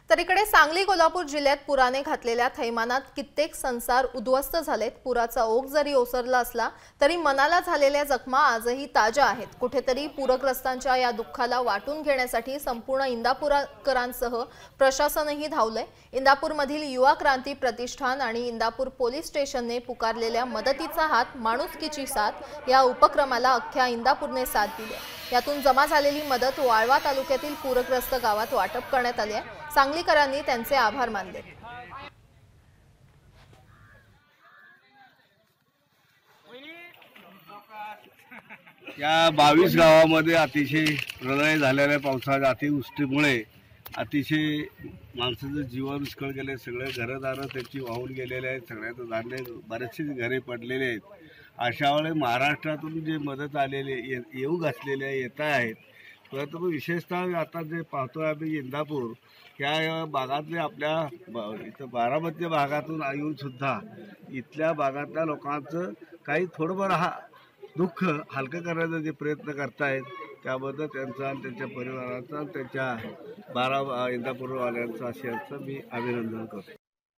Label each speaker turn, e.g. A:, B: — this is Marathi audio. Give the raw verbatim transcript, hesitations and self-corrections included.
A: तर इकडे सांगली कोल्हापूर जिल्ह्यात पुराने घातलेल्या थैमानात कित्येक संसार उद्ध्वस्त झालेत। पुराचा ओघ जरी ओसरला असला तरी मनाला झालेल्या जखमा आजही ताज्या आहेत। कुठेतरी पूरग्रस्तांच्या या दुःखाला वाटून घेण्यासाठी संपूर्ण इंदापूरकरांसह प्रशासनही धावलंय। इंदापूरमधील युवा क्रांती प्रतिष्ठान आणि इंदापूर पोलीस स्टेशनने पुकारलेल्या मदतीचा हात माणुसकीची साथ या उपक्रमाला अख्ख्या इंदापूरने साथ दिली। यातून जमा झालेली मदत वाळवा तालुक्यातील पूरग्रस्त गावात वाटप करण्यात आली आहे। सांगलीकरांनी त्यांचे आभार मानले।
B: या बावीस गावांमध्ये अतिशय प्रलय झालेल्या पावसाच्या अतिवृष्टीमुळे अतिशय माणसाचं जीवन विस्कळ गेले। सगळे घरदारं त्यांची वाहून गेलेले आहेत। सगळ्याचं धान्य बरेचसे घरे पडलेले आहेत। अशा वेळी महाराष्ट्रातून जे मदत आलेले येऊ घातलेले येत आहेत। परंतु विशेषतः आता जे पाहतोय आम्ही इंदापूर या भागातले आपल्या इथं बारामती भागातून येऊन सुद्धा इथल्या भागातल्या लोकांचं काही थोडंफार हा दुःख हलकं करण्याचा जे प्रयत्न करतायत त्याबद्दल त्यांचा आणि त्यांच्या परिवाराचा त्यांच्या बारा इंदापूरवाल्यांचा अशाचं मी अभिनंदन करतो।